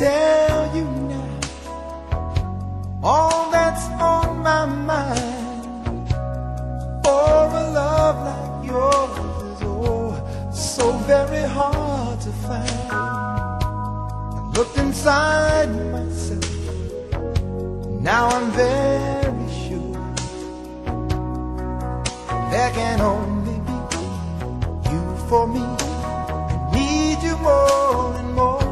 tell you now all that's on my mind. For a love like yours is oh so very hard to find. I looked inside myself, now I'm very sure there can only be you for me. I need you more and more.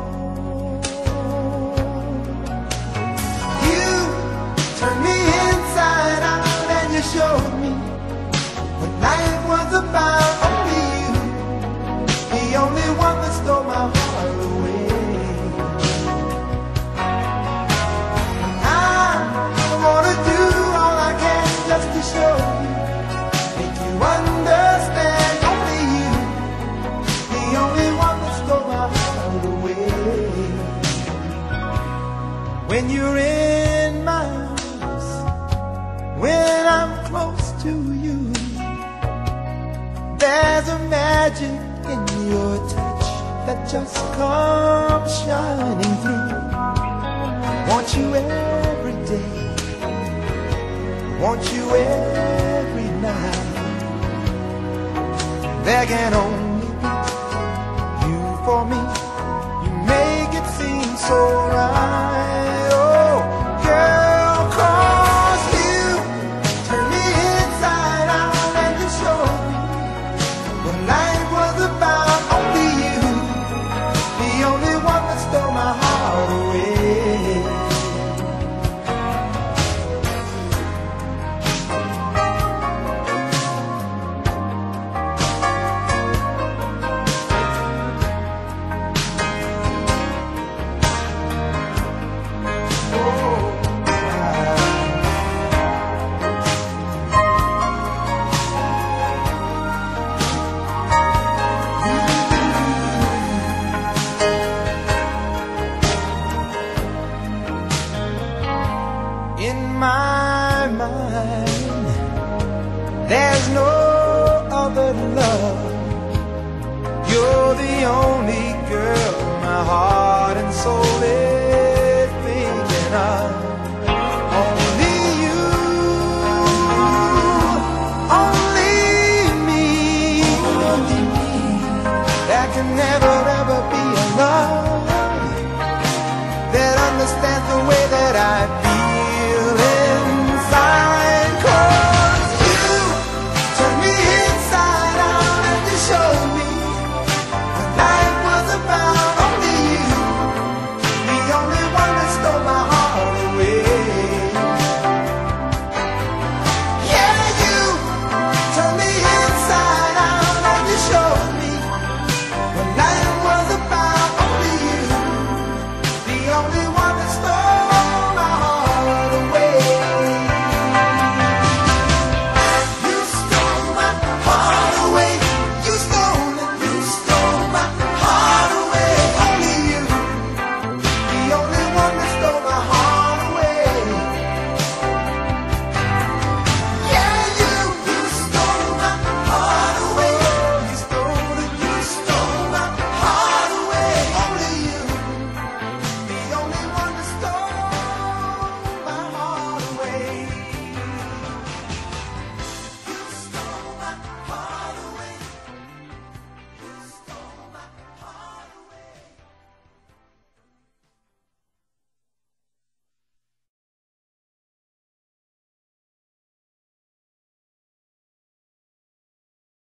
You turn me inside out and you showed me what life was about. Only you, the only one that stole my heart away. I wanna do all I can just to show you, make you understand. Only you, the only one that stole my heart away. When you're in my arms, when I'm close to you, there's a magic in your touch that just comes shining through. Want you every day, want you every night. There can only be you for me. You make it seem so right. Oh, girl, 'cause you turn me inside out and you show me what life was about. Only you, the only one that stole my heart away. In my mind, there's no other love. You're the only girl my heart and soul is thinking of. Only you, only me. There can never ever be a love that understands the way that I feel inside. 'Cause you turn me inside out and you showed me what life was about. Only you, the only one that stole my heart away. Yeah, you turn me inside out and you showed me what life was about. Only you, the only